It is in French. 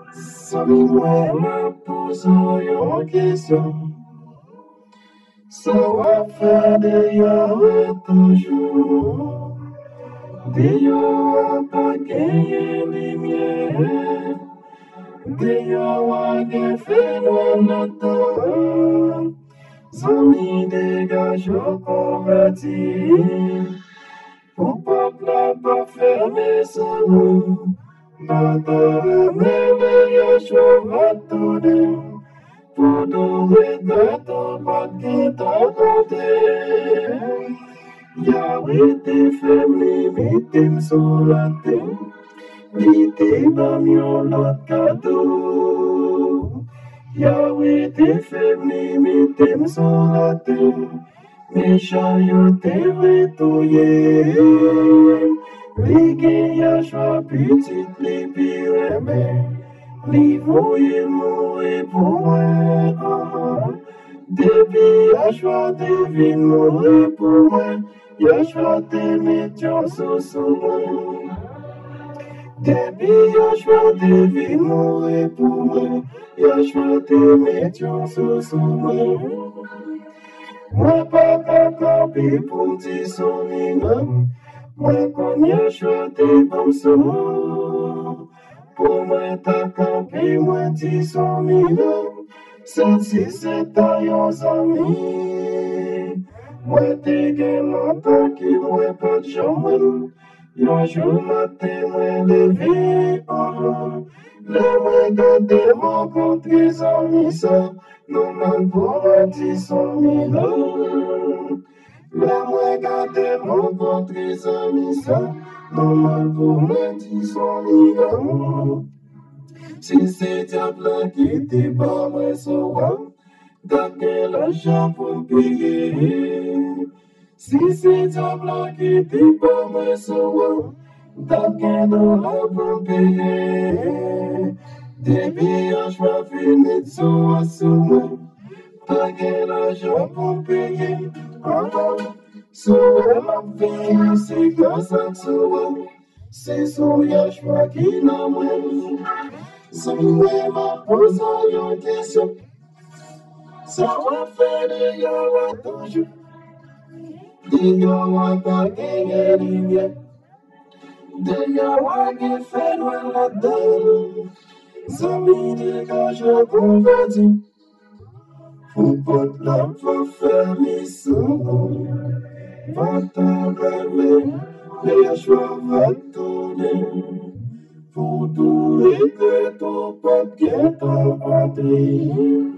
Sami mwen mwen pouzo yon kesyon. Sa wap fe de yo toujou. De yo wap genye limye. De yo wap gen fenwen natan. Zami dégage yo konverti. Pou pop la pa ferme son. Bata mele yo chwa tourne. Pour nous regretter pas qui t'a compté. Yahweh te fait limiter sur la terre. L'idée m'a mis l'autre cadeau. Yahweh te fait limiter sur la terre. Mes chariots te retouillés. Les gars choix petit les pires mais. Li voye mourir pour moi. Depuis Yahshua devine mourir pour moi. Yahshua te mettion sous moi. Depuis Yahshua devine mourir pour moi. Yahshua te mettion sous moi. Moi pas qu'à camper pour m'ti son imam. Moi kon Yahshua te bon son. Pour moi, ta campé, moi, 10 millions. 107 aïeux amis. Moi, t'es gain longtemps qui moi, pas de jambe. Yon jour matin, moi, levé. Le moi, gardé mon contre les amis, ça. Non, man, pour moi, 10 millions. Le moi, gardé mon contre les amis, ça. Non, man, pour moi, 10 millions. Si c'est diable qui te bat, moi, souvent, gagner l'argent pour me payer. Si c'est diable qui te bat, moi, souvent, gagner l'argent pour me payer. Depuis, je vais finir de s'assumer. Gagner l'argent pour me payer. Souvent, ma vie, c'est grâce à souvent. C'est son Yahshua qui n'a moins. Zami mwen ma pose yon kesyon. Sa wap fe de yo wap toujou. De yo wap pa genye limye. De yo wap gen fenwen la den. Zami dégage yo konverti. Pou pot la pa fe misyon. Vata reme, le Yahshua va tourner. Pour tout regretter pas qu'être entré.